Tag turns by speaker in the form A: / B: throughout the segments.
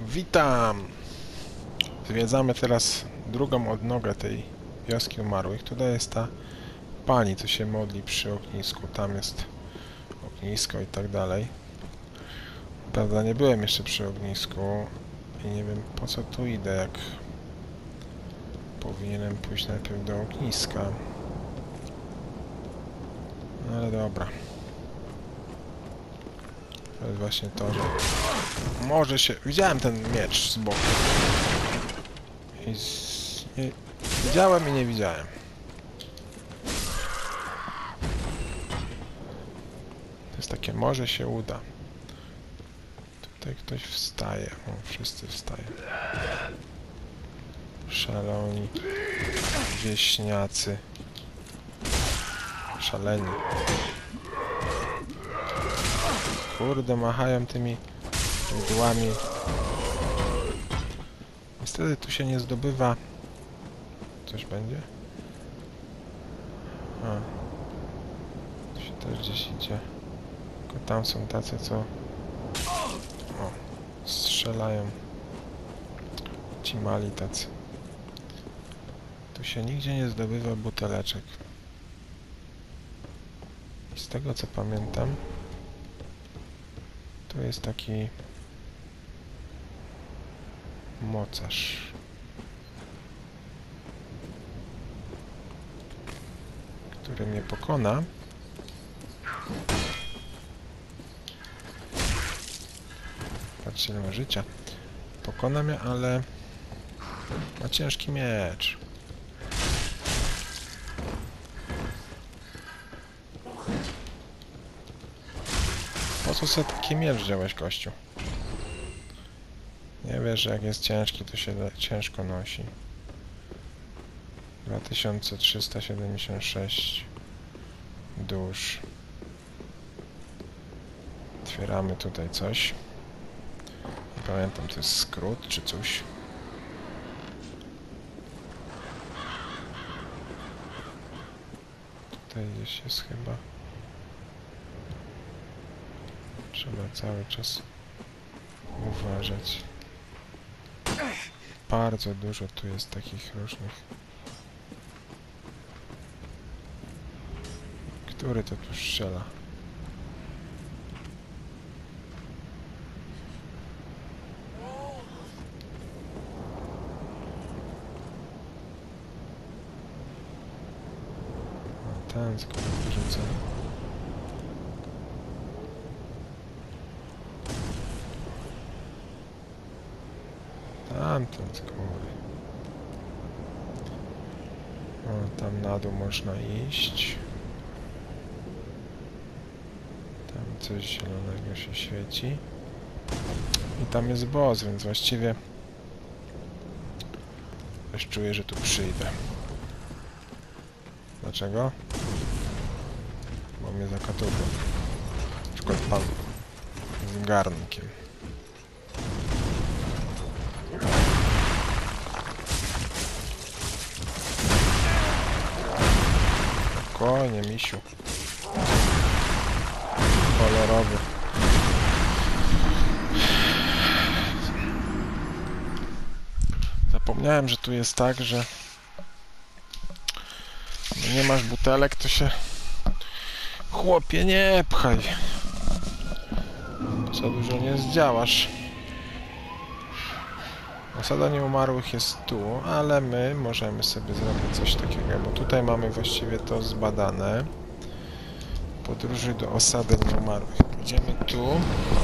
A: Witam! Zwiedzamy teraz drugą odnogę tej wioski umarłych. Tutaj jest ta pani, co się modli przy ognisku. Tam jest ognisko i tak dalej. Prawda, nie byłem jeszcze przy ognisku i nie wiem, po co tu idę, jak powinienem pójść najpierw do ogniska. No ale dobra. To jest właśnie to, że może się... Widziałem ten miecz z boku. Nie... Widziałem i nie widziałem. To jest takie, może się uda. Tutaj ktoś wstaje. O, wszyscy wstają. Szaloni. Wieśniacy. Szaleni. Kurde, machają tymi mydłami. Niestety tu się nie zdobywa. Coś będzie? A. Tu się też gdzieś idzie. Tylko tam są tacy, co... O, strzelają. Ci mali tacy. Tu się nigdzie nie zdobywa buteleczek. I z tego co pamiętam, tu jest taki mocarz. Który mnie pokona. Patrzcie, ile ma życia. Pokona mnie, ale ma ciężki miecz. Po co sobie taki miecz wziąłeś, gościu? Nie wiesz, że jak jest ciężki, to się ciężko nosi. 2376 dusz. Otwieramy tutaj coś. Nie pamiętam, to jest skrót czy coś. Tutaj gdzieś jest chyba. Trzeba cały czas uważać. Bardzo dużo tu jest takich różnych. Który to tu strzela? O, ten skoro wyrzucę. Tamten z góry. O, tam na dół można iść. Tam coś zielonego się świeci. I tam jest boss, więc właściwie też czuję, że tu przyjdę. Dlaczego? Bo mnie zakatował. Na przykład pan z garnkiem. Spokojnie, misiu. Kolorowy. Zapomniałem, że tu jest tak, że nie masz butelek, to się... Chłopie, nie pchaj. Za dużo nie zdziałasz. Osada nieumarłych jest tu, ale my możemy sobie zrobić coś takiego, bo tutaj mamy właściwie to zbadane. Podróży do osady nieumarłych. Pójdziemy tu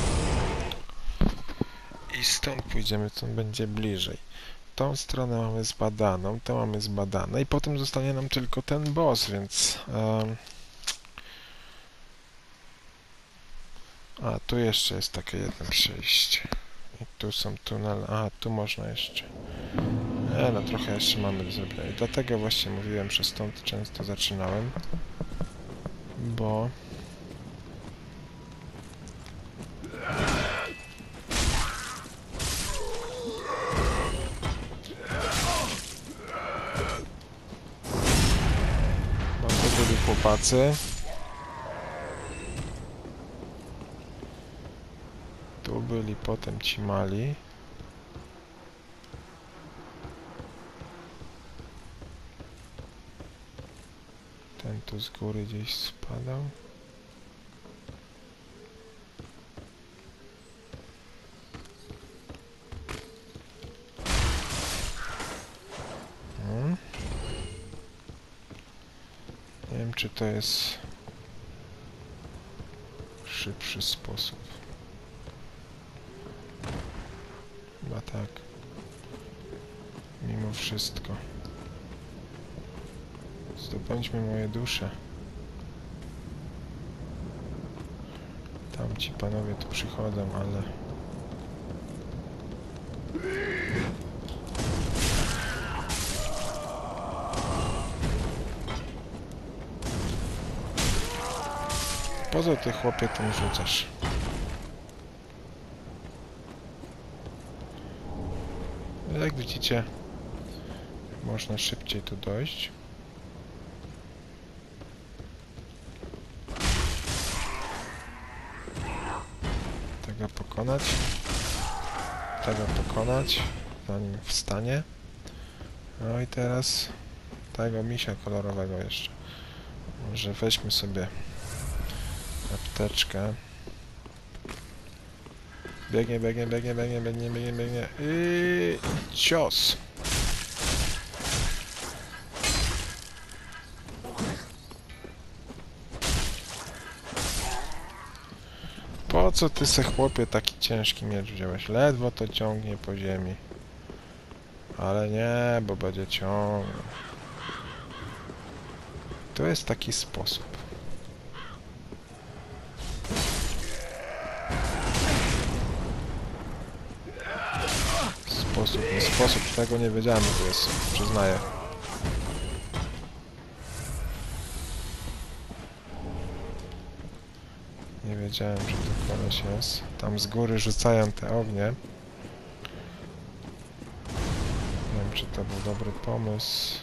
A: i stąd pójdziemy, co będzie bliżej. Tą stronę mamy zbadaną, to mamy zbadane i potem zostanie nam tylko ten boss, więc... A, tu jeszcze jest takie jedno przejście. I tu są tunele. A, tu można jeszcze. No trochę jeszcze mamy do zrobienia. I dlatego właśnie mówiłem, że stąd często zaczynałem. Bo... Bo tu byli chłopacy. Tu byli potem ci mali. tu z góry gdzieś spadał. Nie wiem, czy to jest szybszy sposób. Chyba tak. Mimo wszystko. Zdobądźmy moje dusze. Tam ci panowie tu przychodzą, ale... Po co ty, chłopie, tym rzucasz? Jak widzicie, można szybciej tu dojść. Tego pokonać. Tego pokonać, zanim wstanie. No i teraz tego misia kolorowego jeszcze. Może weźmy sobie apteczkę. Biegnie, biegnie, biegnie, biegnie, biegnie, biegnie, biegnie. I cios. Po co ty se, chłopie, taki ciężki miecz wziąłeś? Ledwo to ciągnie po ziemi. Ale nie, bo będzie ciągnął. To jest taki sposób. Nie sposób, tego nie wiedziałem, że to jest, przyznaję. Nie wiedziałem, że to koleś jest. Tam z góry rzucają te ognie. Nie wiem, czy to był dobry pomysł.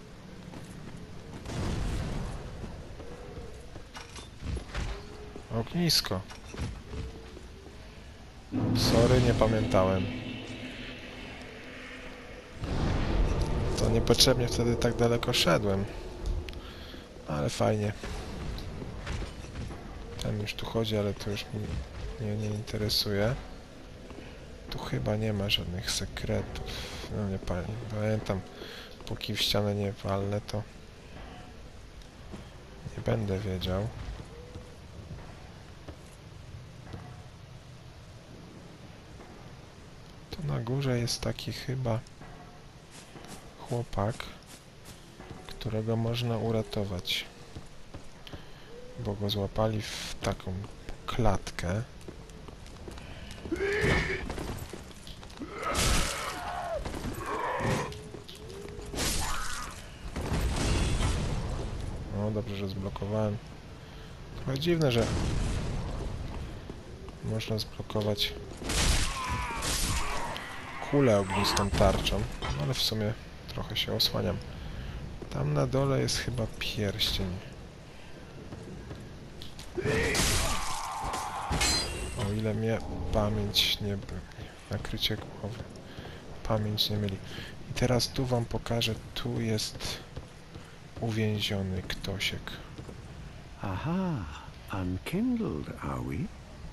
A: Ognisko. Sorry, nie pamiętałem. To niepotrzebnie wtedy tak daleko szedłem. Ale fajnie. Ten już tu chodzi, ale to już mnie nie interesuje. Tu chyba nie ma żadnych sekretów. No nie pamiętam. Póki w ścianę nie walnę, to nie będę wiedział. Tu na górze jest taki chyba chłopak, którego można uratować. Bo go złapali w taką klatkę. No dobrze, że zblokowałem. Trochę dziwne, że można zblokować kulę ognistą tarczą, ale w sumie trochę się osłaniam. Tam na dole jest chyba pierścień. O ile mnie pamięć nie... nakrycie głowy. Pamięć nie myli. I teraz tu wam pokażę, tu jest uwięziony ktosiek.
B: Aha, unkindled, are we?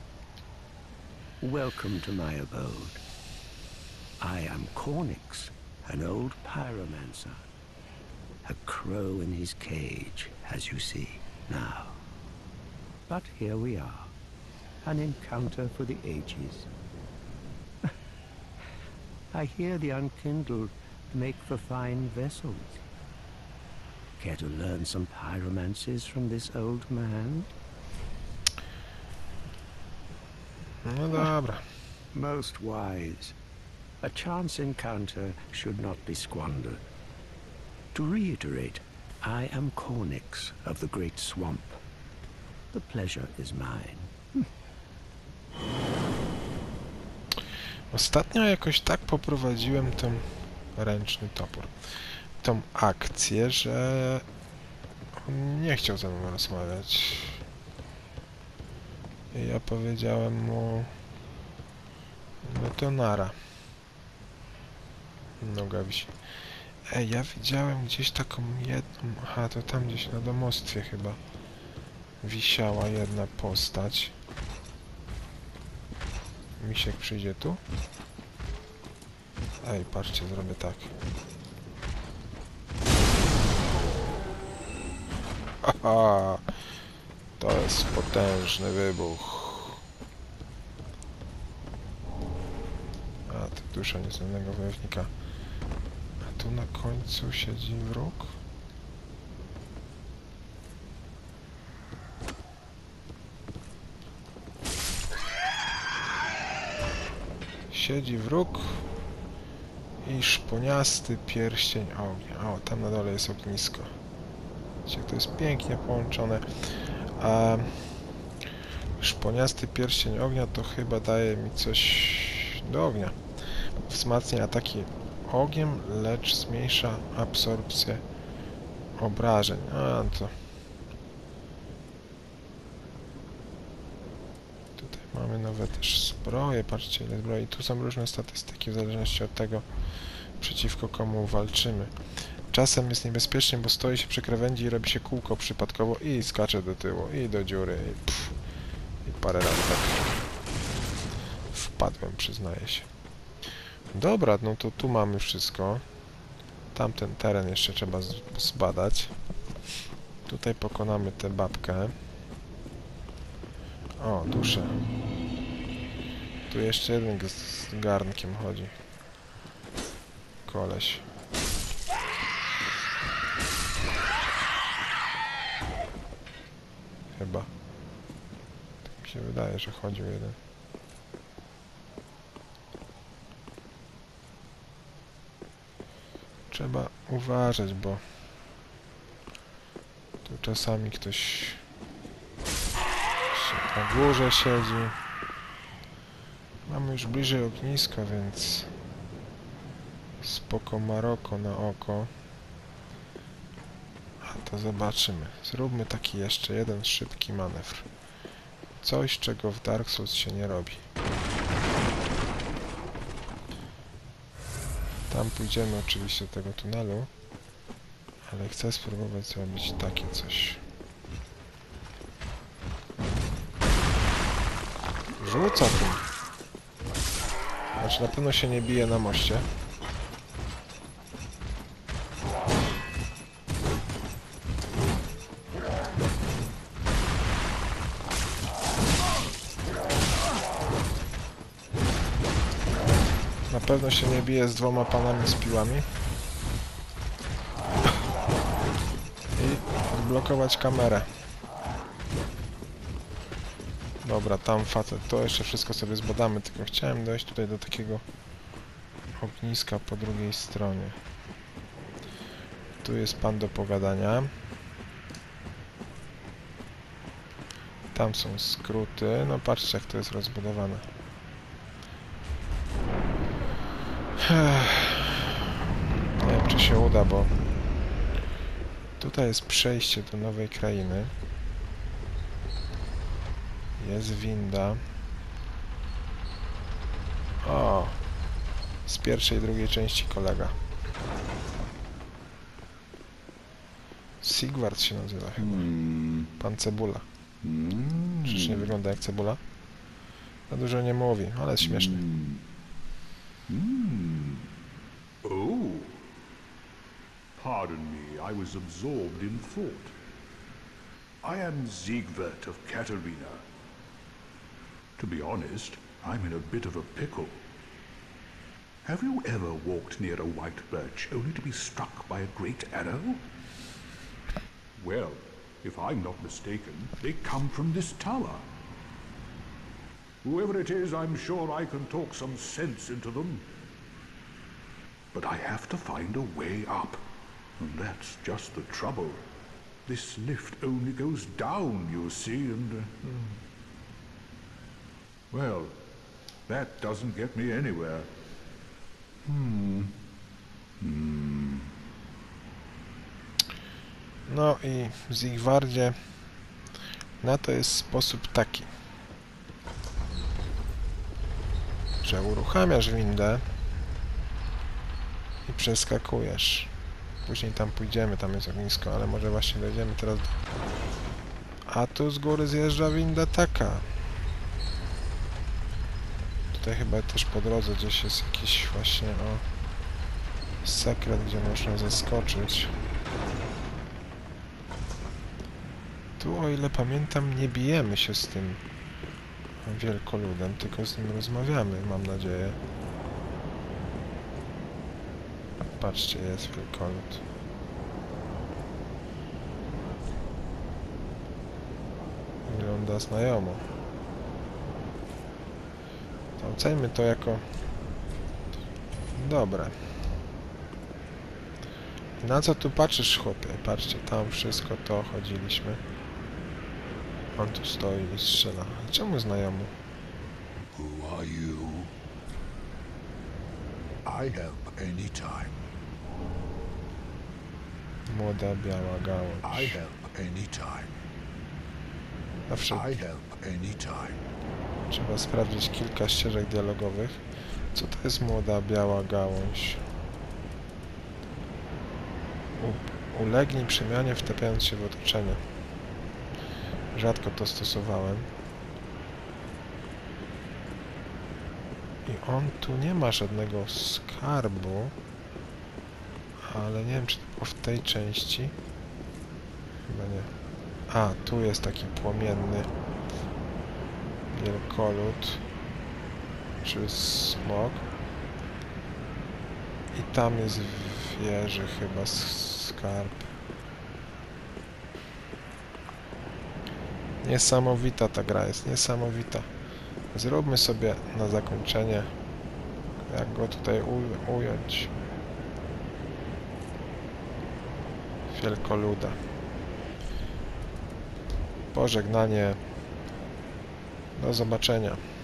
B: Welcome to my abode. I am Cornyx, an old pyromancer. A crow in his cage, as you see now. But here we are, an encounter for the ages. I hear the unkindled make for fine vessels. Care to learn some pyromancies from this old man?
A: No dobra.
B: Most wise. A chance encounter should not be squandered. To reiterate, I am Cornyx of the Great Swamp. The pleasure is mine.
A: Ostatnio jakoś tak poprowadziłem ten ręczny topór. Tą akcję, że on nie chciał ze mną rozmawiać. I ja powiedziałem mu... no to nara. Noga wisi. Ej, ja widziałem gdzieś taką jedną... Aha, to tam gdzieś na domostwie chyba wisiała jedna postać. Misiek przyjdzie tu? Ej, patrzcie, zrobię tak. Aha! To jest potężny wybuch. A, to dusza nieznanego wojownika. A tu na końcu siedzi wróg? Siedzi wróg i szponiasty pierścień ognia. O, tam na dole jest ognisko. Widzicie, to jest pięknie połączone. A szponiasty pierścień ognia to chyba daje mi coś do ognia. Wzmacnia ataki ogniem, lecz zmniejsza absorpcję obrażeń. A to... Tutaj mamy nowe też zbroje. Patrzcie, ile zbroi. Tu są różne statystyki w zależności od tego, przeciwko komu walczymy. Czasem jest niebezpiecznie, bo stoi się przy krawędzi i robi się kółko przypadkowo i skacze do tyłu i do dziury i parę razy tak wpadłem, przyznaję się. Dobra, no to tu mamy wszystko. Tamten teren jeszcze trzeba zbadać. Tutaj pokonamy tę babkę. O, duszę. Tu jeszcze jeden z garnkiem chodzi. Koleś. Chyba. Tak mi się wydaje, że chodził jeden. Trzeba uważać, bo tu czasami ktoś na górze siedzi. Mamy już bliżej ogniska, więc spoko Maroko na oko. A to zobaczymy. Zróbmy taki jeszcze jeden szybki manewr. Coś, czego w Dark Souls się nie robi. Tam pójdziemy oczywiście do tego tunelu, ale chcę spróbować zrobić takie coś. Rzuca tym. Znaczy na pewno się nie bije na moście. Na pewno się nie bije z dwoma panami z piłami. I zblokować kamerę. Dobra, tam facet. To jeszcze wszystko sobie zbadamy, tylko chciałem dojść tutaj do takiego ogniska po drugiej stronie. Tu jest pan do pogadania. Tam są skróty. No patrzcie, jak to jest rozbudowane. Nie wiem, czy się uda, bo tutaj jest przejście do nowej krainy. Jest winda. O! Z pierwszej i drugiej części kolega. Sigward się nazywa chyba. Pan Cebula. Czyż nie wygląda jak cebula? Za dużo nie mówi, ale jest śmieszny.
C: Oh. Pardon me, I was absorbed in thought. I am Siegward of Katarina. To be honest, I'm in a bit of a pickle. Have you ever walked near a white birch only to be struck by a great arrow? Well, if I'm not mistaken, they come from this tower. Whoever it is, I'm sure I can talk some sense into them. But I have to find a way up. And that's just the trouble. This lift only goes down, you see, and... Well, that doesn't get me anywhere.
A: No i w Sigwardzie na to jest sposób taki, że uruchamiasz windę i przeskakujesz. później tam pójdziemy, tam jest ognisko, ale może właśnie dojdziemy teraz do... A tu z góry zjeżdża winda taka. Tutaj chyba też po drodze gdzieś jest jakiś właśnie, o... sekret, gdzie można zaskoczyć. Tu, o ile pamiętam, nie bijemy się z tym wielkoludem, tylko z nim rozmawiamy, mam nadzieję. Patrzcie, jest wielkolud. Wygląda znajomo. To ocejmy to jako... dobre. Na co tu patrzysz, chłopie? Patrzcie, tam wszystko to chodziliśmy. On tu stoi i strzela. Czemu znajomo?
C: Who are you? I help anytime.
A: Młoda, biała
C: I
A: gałąź.
C: help anytime.
A: Zawsze
C: I help anytime.
A: trzeba sprawdzić kilka ścieżek dialogowych. Co to jest młoda, biała gałąź? Ulegnij przemianie, wtapiając się w otoczenie. Rzadko to stosowałem. I on tu nie ma żadnego skarbu. Ale nie wiem, czy to było w tej części. Chyba nie. A, tu jest taki płomienny wielkolud. Czy smok. I tam jest w wieży chyba skarb. Niesamowita ta gra jest, niesamowita. Zróbmy sobie na zakończenie, jak go tutaj ująć. Wielkoluda. Pożegnanie. Do zobaczenia.